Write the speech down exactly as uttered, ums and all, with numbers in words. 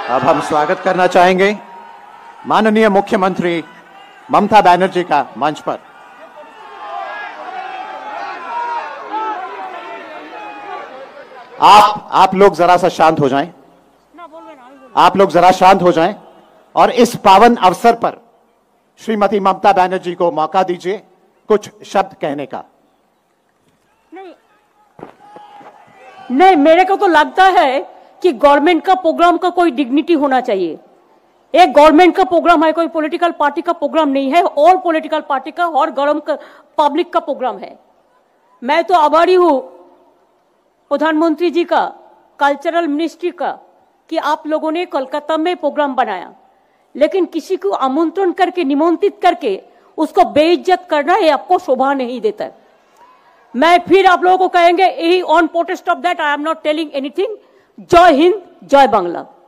अब हम स्वागत करना चाहेंगे माननीय मुख्यमंत्री ममता बनर्जी का मंच पर। आप आप लोग जरा सा शांत हो जाएं, आप लोग जरा शांत हो जाएं और इस पावन अवसर पर श्रीमती ममता बनर्जी को मौका दीजिए कुछ शब्द कहने का। नहीं नहीं, मेरे को तो लगता है कि गवर्नमेंट का प्रोग्राम का कोई डिग्निटी होना चाहिए। एक गवर्नमेंट का प्रोग्राम है, कोई पॉलिटिकल पार्टी का प्रोग्राम नहीं है, और पॉलिटिकल पार्टी का और गवर्नमेंट पब्लिक का प्रोग्राम है। मैं तो आभारी हूं प्रधानमंत्री जी का, कल्चरल मिनिस्ट्री का, कि आप लोगों ने कोलकाता में प्रोग्राम बनाया, लेकिन किसी को आमंत्रण करके, निमंत्रित करके उसको बेइज्जत करना ये आपको शोभा नहीं देता। मैं फिर आप लोगों को कहेंगे, on protest of that I am not telling anything. जय हिंद, जय बांग्ला।